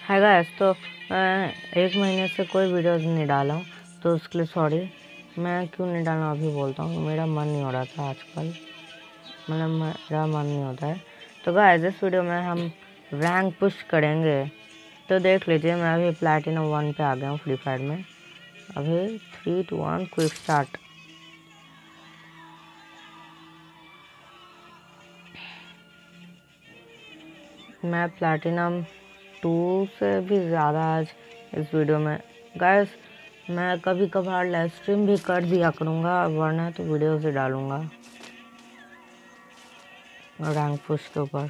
है गाइस। तो मैं 1 महीने से कोई वीडियोस नहीं डाला हूँ, तो उसके लिए सॉरी। मैं क्यों नहीं डाला अभी बोलता हूँ। मेरा मन नहीं हो रहा था आजकल, मतलब मेरा मन नहीं होता है। तो गाइस इस वीडियो में हम रैंक पुश करेंगे। तो देख लीजिए, मैं अभी प्लैटिनम 1 पे आ गया हूँ फ्री फायर में। अभी 3, 2, 1 क्विक स्टार्ट। मैं प्लैटिनम 2 से भी ज़्यादा आज इस वीडियो में। गाइस मैं कभी कभार लाइव स्ट्रीम भी कर दिया करूँगा, वरना तो वीडियो से डालूँगा रैंक पुश के ऊपर।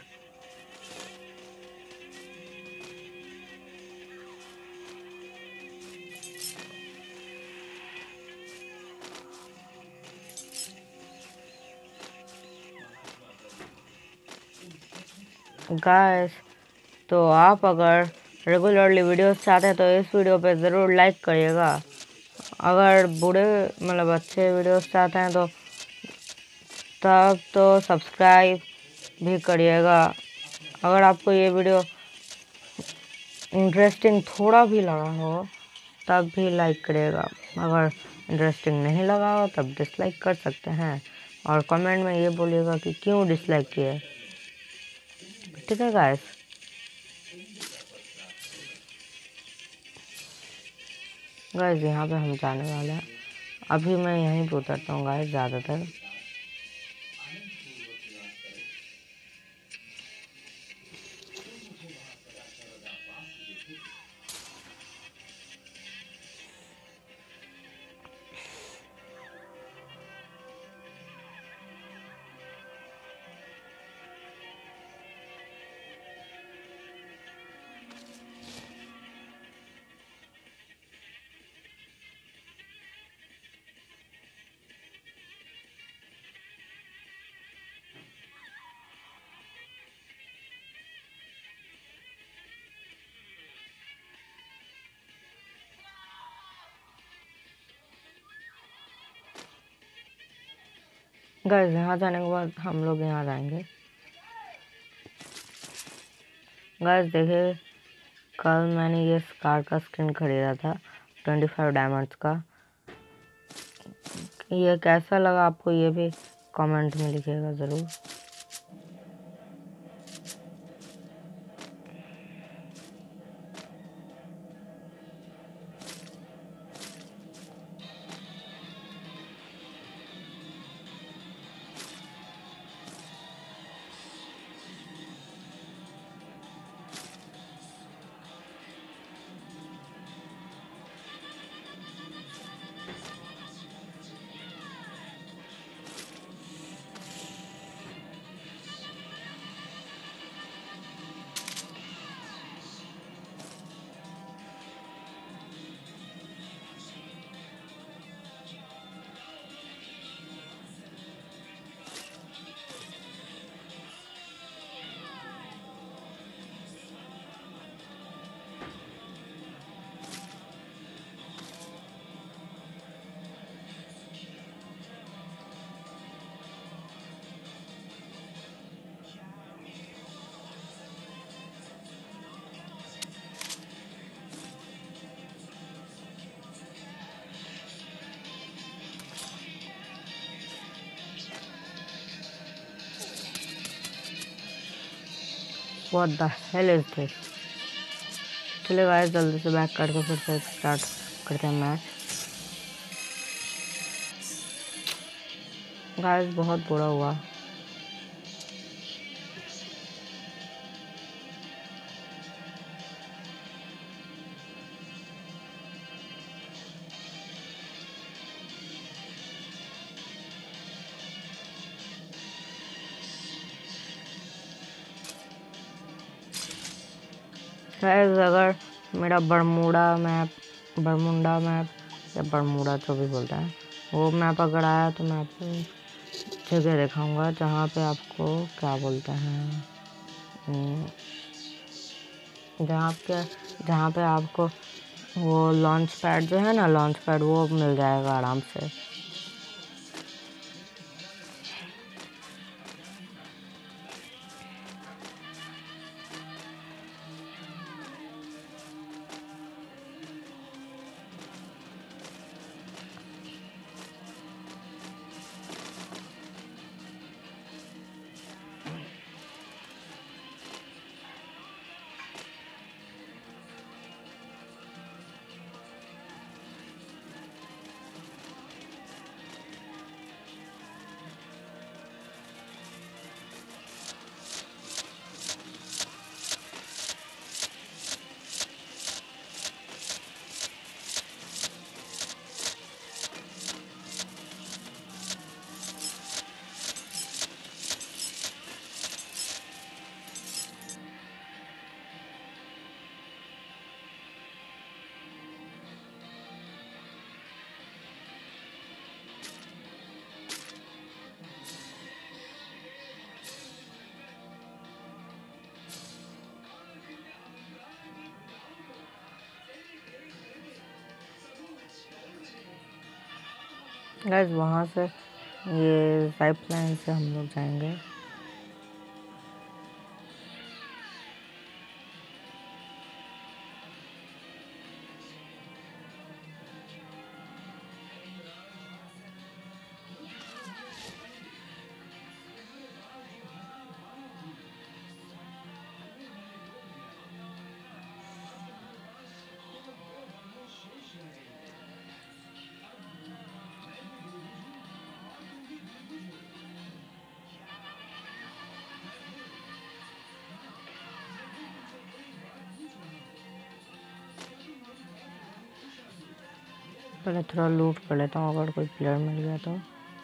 गाइस तो आप अगर रेगुलरली वीडियोस चाहते हैं तो इस वीडियो पे ज़रूर लाइक करिएगा। अगर बुरे मतलब अच्छे वीडियोस चाहते हैं तो तब तो सब्सक्राइब भी करिएगा। अगर आपको ये वीडियो इंटरेस्टिंग थोड़ा भी लगा हो तब भी लाइक करिएगा। अगर इंटरेस्टिंग नहीं लगा हो तब डिसलाइक कर सकते हैं, और कमेंट में ये बोलिएगा कि क्यों डिसलाइक किए। ठीक है गाइस। गाइस यहाँ पे हम जाने वाले हैं। अभी मैं यहीं पे उतरता हूँ गाइस ज़्यादातर। गाइस यहाँ जाने के बाद हम लोग यहाँ जाएंगे। गाइस देखिए, कल मैंने ये कार का स्किन खरीदा था 25 डायमंड्स का। ये कैसा लगा आपको ये भी कमेंट में लिखिएगा ज़रूर। What the hell is this? चलिए गाइस जल्दी से बैक करके फिर से स्टार्ट करते हैं मैच। गाइस बहुत बुरा हुआ। गाइस अगर मेरा बरमुंडा मैप या बरमूडा जो भी बोलता है वो मैप अगर आया तो मैं आपको जगह दिखाऊंगा जहाँ पे आपको क्या बोलते हैं, जहाँ पे आपको वो लॉन्च पैड जो है ना, लॉन्च पैड वो मिल जाएगा आराम से। गाइस वहाँ से ये पाइपलाइन से हम लोग जाएंगे। पहले थोड़ा लूट कर लेता हूँ अगर कोई प्लेयर मिल गया तो।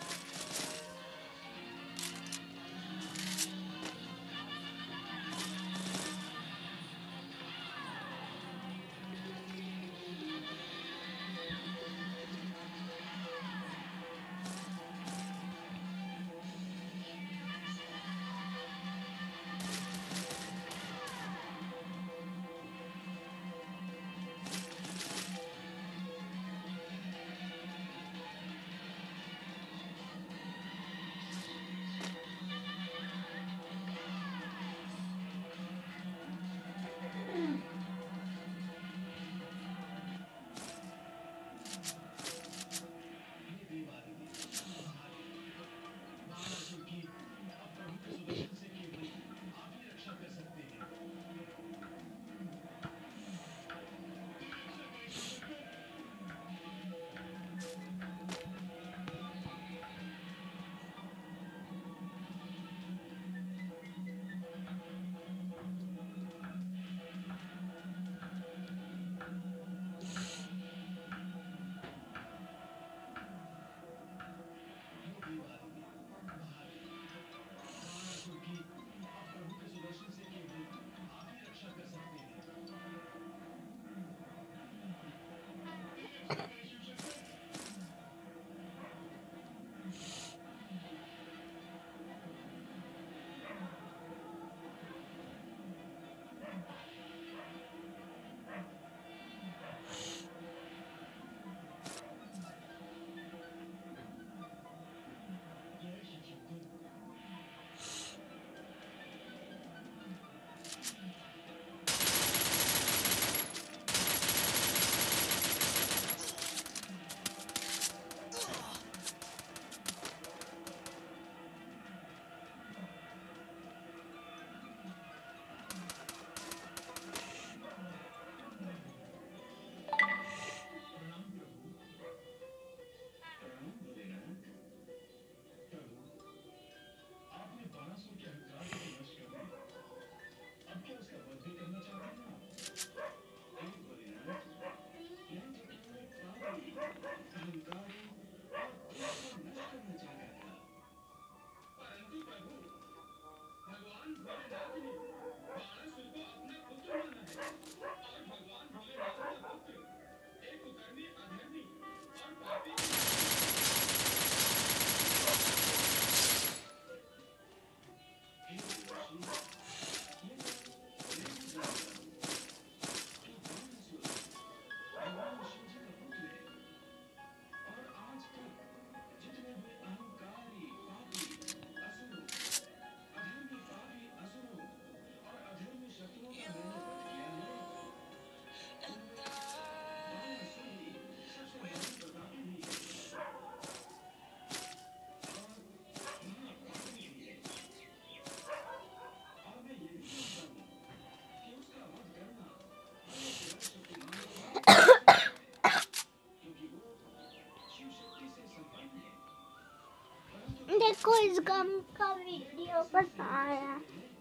देखो इस गम का वीडियो बनाया।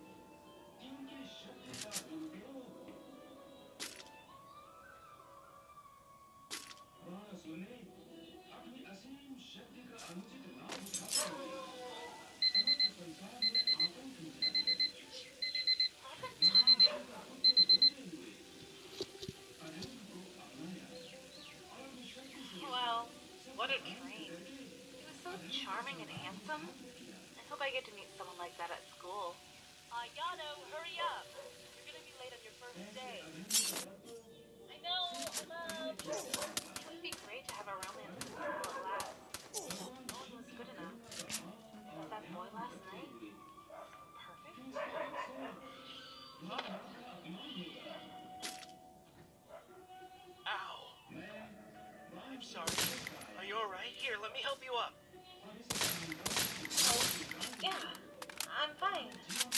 Wow, what a dream. He was so charming and handsome. I hope I get to meet someone like that at school. Yano, hurry up. You're gonna be late on your first day. I know, Mom. It would be great to have a romance in school at last. that boy last night? Perfect. Ow! I'm sorry. Are you alright? Here, let me help you up. Oh, yeah. I'm fine.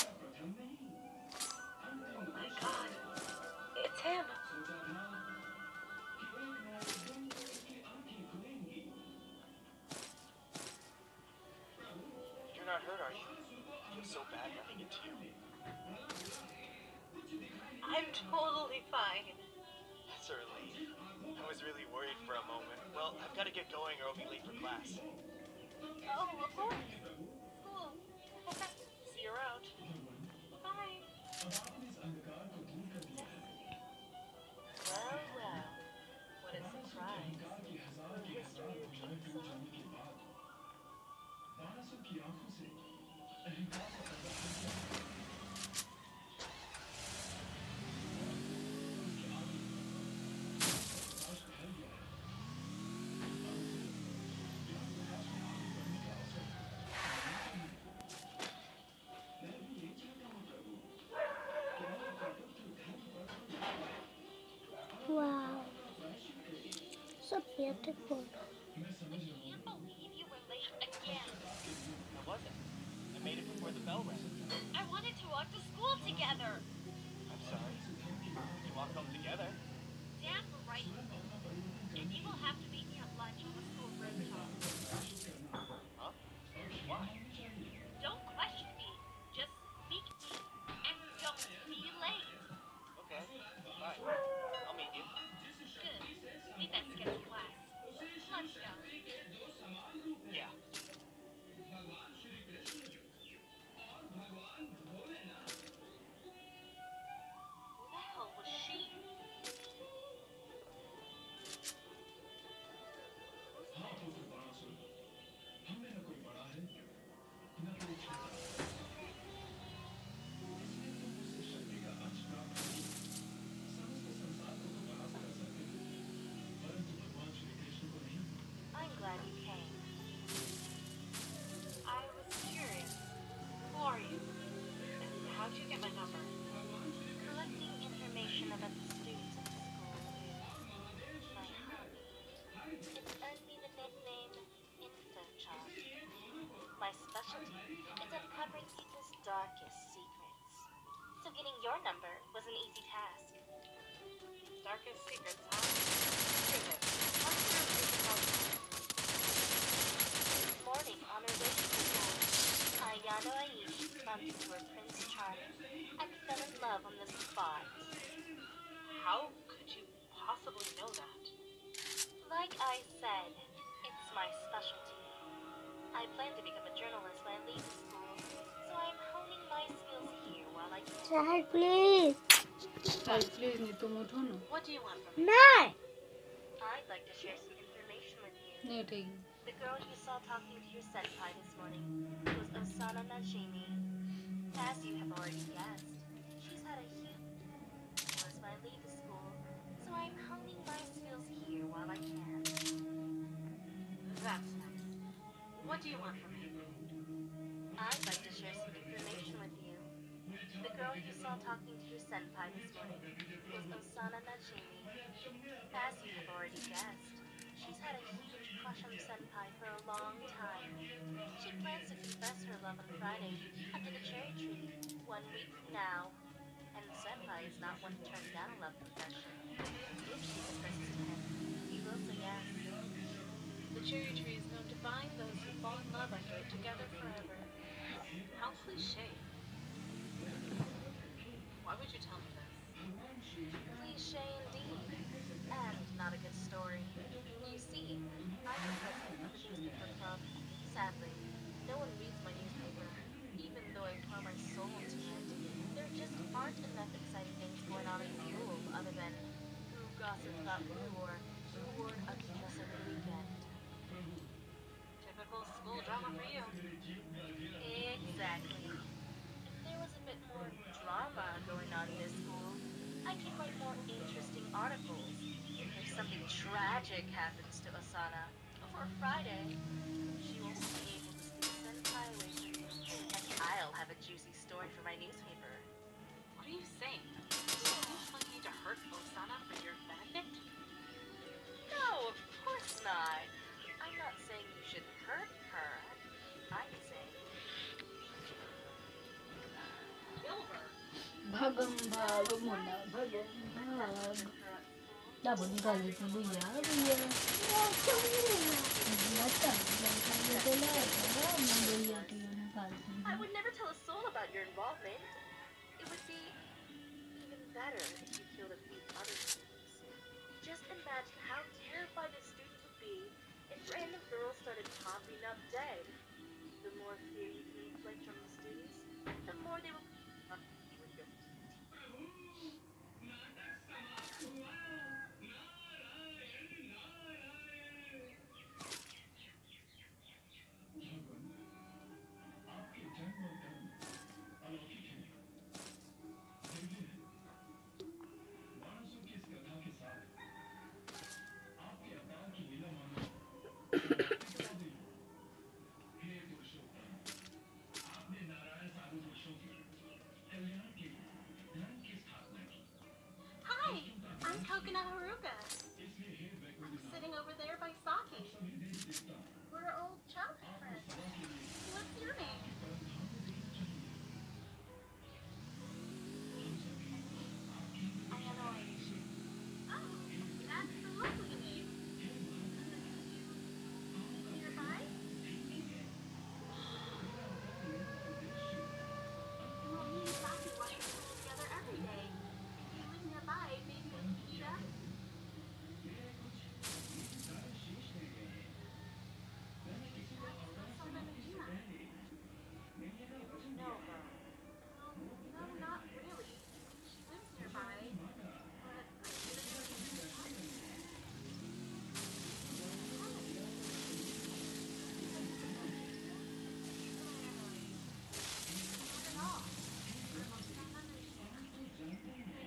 Oh my god. It's him. You're not hurt, are you? It was so bad running into you. I'm totally fine. That's a relief. I was really worried for a moment. Well, I've got to get going or I'll be late for class. Oh, of course. Cool. See you around. Bye. Well, well. What a surprise. History repeats itself. Wow. So beautiful. I can't believe you were late again. I wasn't. I made it before the bell rang. I wanted to walk to school together. I'm sorry. We walk home together. Damn right. And you will have to meet me at lunch on the school rooftop. Huh? Why? Don't question me. Just meet me. And don't be late. Okay. Bye. I'll meet you. Good. We best get to class. Let's go. Yeah. Who the hell was she? I'm glad you came. I was curious. Who are you? And how'd you get my number? Collecting information about the students at the school is my hobby. It's earned me the nickname InfoChop. My specialty is uncovering people's darkest secrets. So getting your number was an easy task. Darkest secrets, huh? Here's it. What's your favorite color? This morning, on her way to school, Ayano Aishi bumped into her Prince Charming and fell in love on the spot. How could you possibly know that? Like I said, it's my specialty. I plan to become a journalist when I leave school, so I'm honing my skills here while I can. Dad, please. Please नहीं तुम उठो ना What do you want from me? No. I'd like to share some information with you. नहीं ठीक The girl you saw talking to your senpai this morning was Osana Najimi. As you have already guessed, she's had a huge divorce when I leave the school, so I'm honing my skills here while I can. That's nice. What do you want from me? I'd like to share some information with you. The girl you saw talking to your senpai this morning was Osana Najimi. As you have already guessed, she's had a huge crush on senpai for a long time. She plans to confess her love on Friday under the cherry tree, 1 week from now. And senpai is not one to turn down a love confession. If she confesses to him, he will say yes. The cherry tree is known to bind those who fall in love under it together forever. How cliche. Why would you tell me this? Cliche indeed. And not a good story. You see, I'm the president of the newspaper club. Sadly, no one reads my newspaper, even though I pour my soul into it. There just aren't enough exciting things going on in school other than who gossiped about who or who wore a dress over the weekend. Typical school drama for you. Exactly. If there was a bit more drama going on in this school, I could write more interesting articles. If something tragic happens to Asana before Friday, she won't be able to steal senpai away from And I'll have a juicy story for my newspaper. What are you saying? You like me to hurt Osana for your benefit? No, of course not. I'm not saying you should hurt her. I'm saying kill her. भगम भाग मुन्ना भगम भाग ना बोली गाली तो लो यार भैया मत मैं तो ले रहा मैं बोली आती हूँ ना गाली I would never tell a soul about your involvement. It would be even better if you killed a few other students. Just imagine how terrified the students would be if random girls started popping up dead. The more fear you can inflict on the students, the more they will with your Hi, I'm Coconut Haruka. I'm sitting over there by Saki. We're old childhood friends. What's your name? Ayanoi. Oh, that's a lovely name. Nearby? Well, me and Saki watch the school together every day. If you live nearby, maybe we can meet up. That's Sona Najima. Know her? No, not really. She lives nearby, but I should have told you to talk to her. Not at all. Don't understand.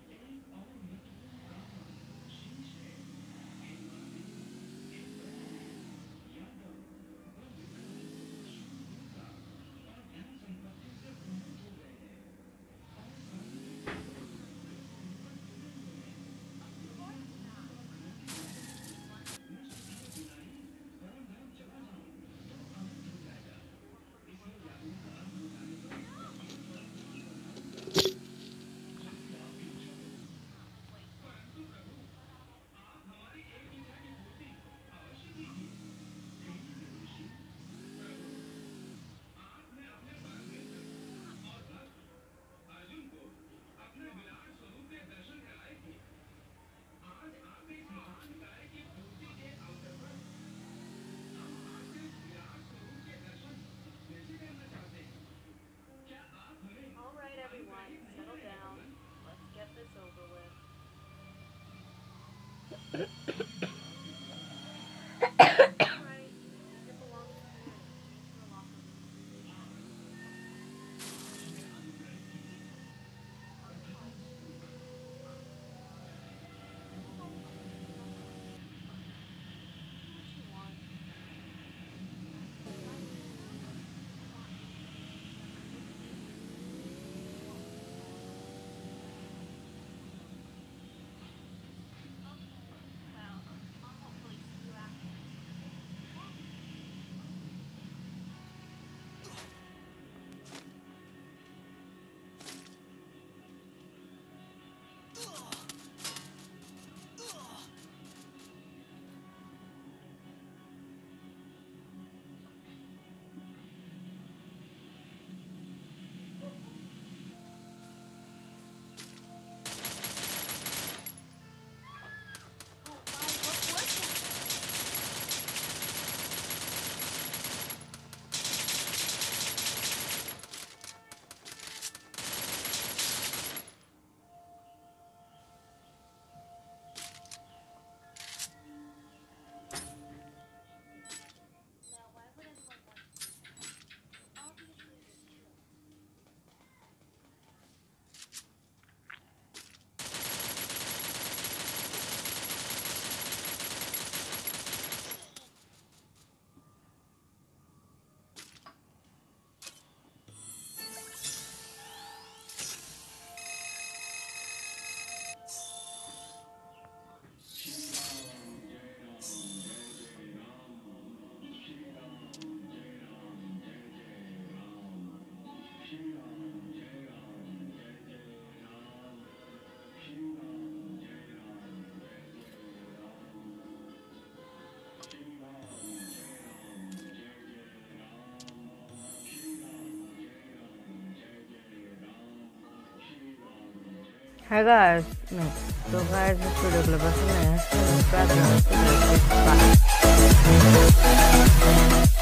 All right, everyone, settle down. Let's get this over with. All right, your belongings here. Into the locker room. What you want? Well, है guys नहीं तो guys इस video के लिए बस इतना है। Subscribe करना।